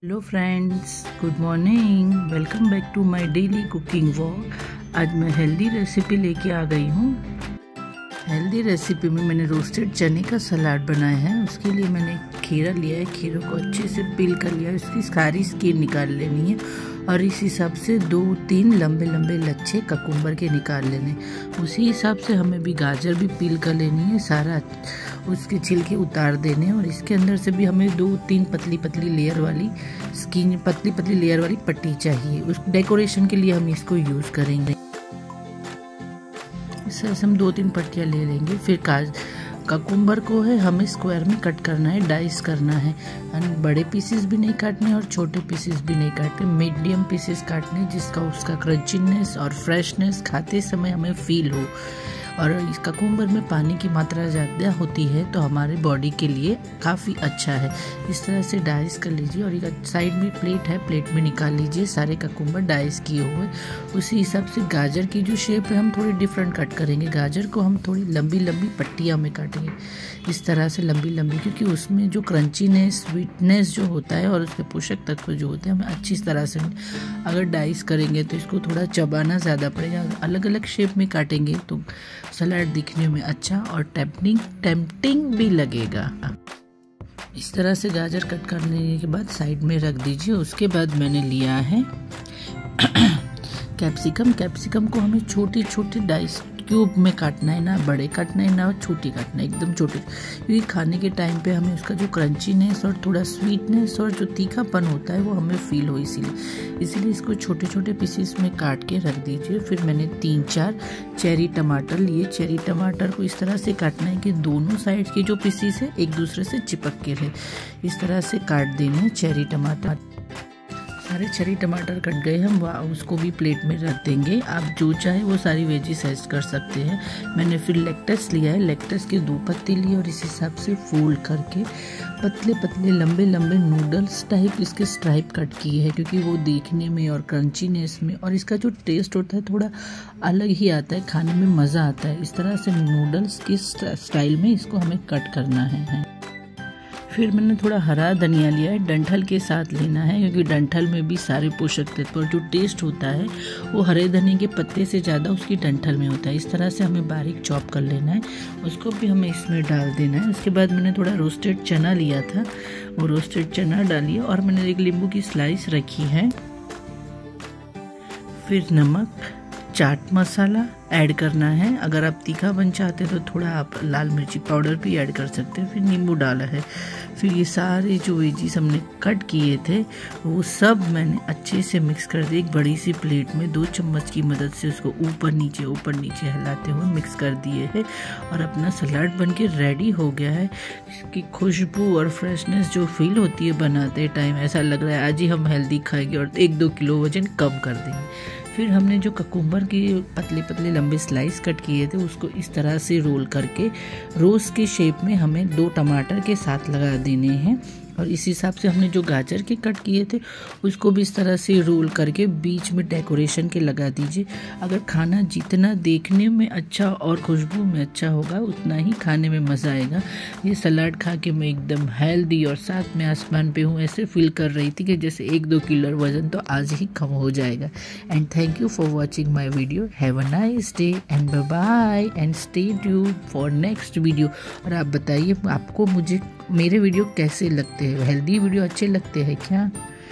Hello friends, good morning. Welcome back to my daily cooking vlog. आज मैं healthy recipe लेके आ गई हूँ। हेल्दी रेसिपी में मैंने रोस्टेड चने का सलाद बनाया है। उसके लिए मैंने खीरा लिया है। खीरों को अच्छे से पील कर लिया है, उसकी सारी स्किन निकाल लेनी है और इस हिसाब से 2-3 लंबे लंबे लच्छे ककुम्बर के निकाल लेने। उसी हिसाब से हमें भी गाजर भी पील कर लेनी है, सारा उसके छिलके उतार देने। और इसके अंदर से भी हमें 2-3 पतली पतली लेयर वाली स्किन, पतली पतली लेयर वाली पट्टी चाहिए। उस डेकोरेशन के लिए हम इसको यूज़ करेंगे। इस तरह से हम 2-3 पट्टियाँ ले लेंगे। फिर ककुम्बर को है हमें स्क्वायर में कट करना है, डाइस करना है। बड़े पीसेस भी नहीं काटने और छोटे पीसेस भी नहीं काटने, मीडियम पीसेस काटने, जिसका उसका क्रंचीनेस और फ्रेशनेस खाते समय हमें फील हो। और इस ककुम्बर में पानी की मात्रा ज़्यादा होती है तो हमारे बॉडी के लिए काफ़ी अच्छा है। इस तरह से डाइस कर लीजिए और एक साइड में प्लेट है, प्लेट में निकाल लीजिए सारे ककुम्बर डाइस किए हुए। उसी हिसाब से गाजर की जो शेप है हम थोड़ी डिफरेंट कट करेंगे। गाजर को हम थोड़ी लंबी लंबी पट्टियाँ में काटेंगे, इस तरह से लंबी लंबी, क्योंकि उसमें जो क्रंचीनेस, स्वीटनेस जो होता है और उसके पोषक तत्व जो होते हैं हमें अच्छी तरह से, अगर डाइस करेंगे तो इसको थोड़ा चबाना ज़्यादा पड़ेगा। अलग अलग शेप में काटेंगे तो सलाद दिखने में अच्छा और टेम्पटिंग भी लगेगा। इस तरह से गाजर कट करने के बाद साइड में रख दीजिए। उसके बाद मैंने लिया है कैप्सिकम। कैप्सिकम को हमें छोटे छोटे डाइस क्यूब में काटना है, ना बड़े काटना है ना छोटी काटना है, एकदम छोटे, क्योंकि खाने के टाइम पे हमें उसका जो क्रंचीनेस और थोड़ा स्वीटनेस और जो तीखापन होता है वो हमें फील हो, इसीलिए इसको छोटे छोटे पीसेस में काट के रख दीजिए। फिर मैंने 3-4 चेरी टमाटर लिए। चेरी टमाटर को इस तरह से काटना है कि दोनों साइड के जो पीसेस है एक दूसरे से चिपक के रहे, इस तरह से काट देने हैं चेरी टमाटर। सारे चेरी टमाटर कट गए, हम उसको भी प्लेट में रख देंगे। आप जो चाहे वो सारी वेजीज ऐड कर सकते हैं। मैंने फिर लेट्स लिया है, लेट्स के 2 पत्ते लिए और इस हिसाब से फोल्ड करके पतले पतले लंबे लंबे नूडल्स टाइप इसके स्ट्राइप कट किए हैं, क्योंकि वो देखने में और क्रंचीनेस में और इसका जो टेस्ट होता है थोड़ा अलग ही आता है, खाने में मज़ा आता है। इस तरह से नूडल्स की स्टाइल में इसको हमें कट करना है। फिर मैंने थोड़ा हरा धनिया लिया है, डंठल के साथ लेना है, क्योंकि डंठल में भी सारे पोषक तत्व और जो टेस्ट होता है वो हरे धनिया के पत्ते से ज़्यादा उसकी डंठल में होता है। इस तरह से हमें बारीक चॉप कर लेना है, उसको भी हमें इसमें डाल देना है। उसके बाद मैंने थोड़ा रोस्टेड चना लिया था, वो रोस्टेड चना डालिए और मैंने एक नींबू की स्लाइस रखी है। फिर नमक, चाट मसाला ऐड करना है। अगर आप तीखापन चाहते हैं तो थोड़ा आप लाल मिर्ची पाउडर भी ऐड कर सकते हैं। फिर नींबू डाला है। फिर ये सारे जो वेजीज हमने कट किए थे वो सब मैंने अच्छे से मिक्स कर दिए। एक बड़ी सी प्लेट में 2 चम्मच की मदद से उसको ऊपर नीचे हिलाते हुए मिक्स कर दिए है और अपना सलाद बन के रेडी हो गया है। इसकी खुशबू और फ्रेशनेस जो फील होती है बनाते टाइम, ऐसा लग रहा है आज ही हम हेल्दी खाएंगे और 1-2 किलो वजन कम कर देंगे। फिर हमने जो ककुम्बर की पतले पतले लंबे स्लाइस कट किए थे उसको इस तरह से रोल करके रोज के शेप में हमें 2 टमाटर के साथ लगा देने हैं। और इस हिसाब से हमने जो गाजर के कट किए थे उसको भी इस तरह से रोल करके बीच में डेकोरेशन के लगा दीजिए। अगर खाना जितना देखने में अच्छा और खुशबू में अच्छा होगा उतना ही खाने में मज़ा आएगा। ये सलाद खा के मैं एकदम हेल्दी और साथ में आसमान पे हूँ, ऐसे फील कर रही थी कि जैसे 1-2 किलो वजन तो आज ही कम हो जाएगा। And thank you for watching my video. Have a nice day and bye bye and stay tuned for next video. और आप बताइए आपको मेरे वीडियो कैसे लगते हैं? हेल्दी वीडियो अच्छे लगते हैं क्या?